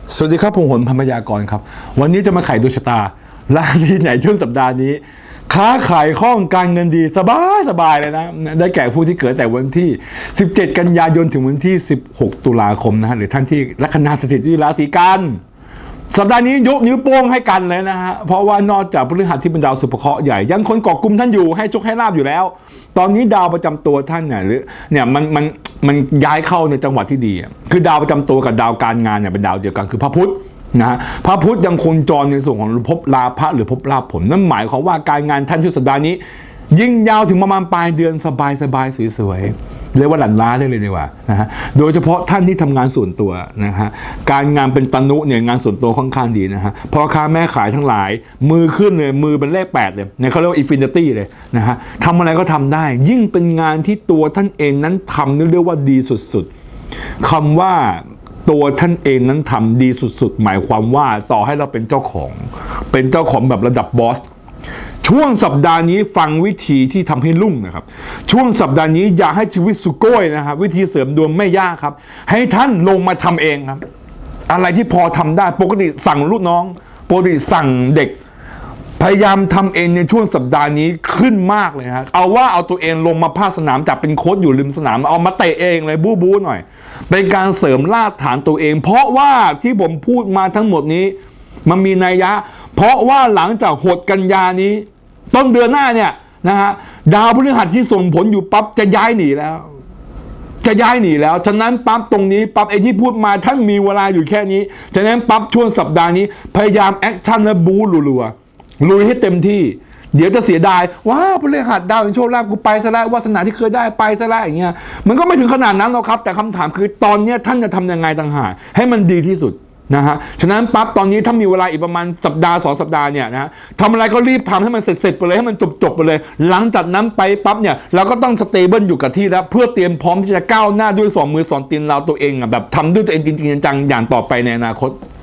สวัสดีครับผมหนพรรมยากรครับวันนี้จะมาไขดวงชะตาราศีไหนช่วงสัปดาห์นี้ค้าขายคล่องการเงินดีสบายเลยนะได้แก่ผู้ที่เกิดแต่วันที่17กันยายนถึงวันที่16ตุลาคมนะฮะหรือท่านที่ลัคนาสถิตที่ราศีกันสัปดาห์นี้ยกนิ้วโป้งให้กันเลยนะฮะเพราะว่านอกจากพฤหัสที่เป็นดาวสุภเคราะห์ใหญ่ยังคนเกาะกลุ่มท่านอยู่ให้โชคให้ลาภอยู่แล้วตอนนี้ดาวประจำตัวท่านเนี่ยหรือเนี่ยมันย้ายเข้าในจังหวะที่ดีคือดาวประจำตัวกับดาวการงานเนี่ยเป็นดาวเดียวกันคือพระพุธนะฮะพระพุธยังคงจรในส่วนของภพลาภะหรือภพลาภผลนั่นหมายความว่าการงานท่านช่วงสัปดาห์นี้ยิ่งยาวถึงประมาณปลายเดือนสบายสวยๆเรียกว่าหลั่นล้าได้เลยดีกว่านะฮะโดยเฉพาะท่านที่ทำงานส่วนตัวนะฮะการงานเป็นตนุเนี่ยงานส่วนตัวค่อนข้างดีนะฮะพ่อค้าแม่ขายทั้งหลายมือขึ้นเลยมือเป็นเลข8เลยเนี่ยเขาเรียกว่าอินฟินิตี้เลยนะฮะทำอะไรก็ทำได้ยิ่งเป็นงานที่ตัวท่านเองนั้นทำเรียกว่าดีสุดๆคำว่าตัวท่านเองนั้นทำดีสุดๆหมายความว่าต่อให้เราเป็นเจ้าของแบบระดับบอสช่วงสัปดาห์นี้ฟังวิธีที่ทำให้รุ่งนะครับช่วงสัปดาห์นี้อย่าให้ชีวิตสุโก้ยนะครับวิธีเสริมดวงไม่ยากครับให้ท่านลงมาทำเองครับอะไรที่พอทำได้ปกติสั่งลูกน้องปกติสั่งเด็กพยายามทำเองในช่วงสัปดาห์นี้ขึ้นมากเลยครับเอาตัวเองลงมาภาคสนามจากเป็นโค้ชอยู่ริมสนามเอามาเตะเองเลยบู๊หน่อยเป็นการเสริมรากฐานตัวเองเพราะว่าที่ผมพูดมาทั้งหมดนี้มันมีนัยยะเพราะว่าหลังจาก6 กันยานี้ต้นเดือนหน้าเนี่ยนะฮะดาวพฤหัสที่ส่งผลอยู่ปั๊บจะย้ายหนีแล้วฉะนั้นปั๊บตรงนี้ปั๊บไอ้ที่พูดมาท่านมีเวลาอยู่แค่นี้ฉะนั้นปั๊บช่วงสัปดาห์นี้พยายามแอคชั่นและบู๊รัวลุยให้เต็มที่เดี๋ยวจะเสียดายว้าพฤหัสดาวในโชคลาภกูไปซะแล้ววาสนาที่เคยได้ไปซะแล้วอย่างเงี้ยมันก็ไม่ถึงขนาดนั้นหรอกครับแต่คำถามคือตอนนี้ท่านจะทำยังไงต่างหากให้มันดีที่สุดนะฮะฉะนั้นปั๊บตอนนี้ถ้ามีเวลาอีกประมาณสัปดาห์2 สัปดาห์เนี่ยนะทำอะไรก็รีบทำให้มันเสร็จไปเลยให้มันจบไปเลยหลังจากนั้นไปปั๊บเนี่ยเราก็ต้องสเตเบิลอยู่กับที่แล้วเพื่อเตรียมพร้อมที่จะก้าวหน้าด้วย2 มือ2 ตีนเราตัวเองแบบทำด้วยตัวเองจริงๆจังๆอย่างต่อไปในอนาคต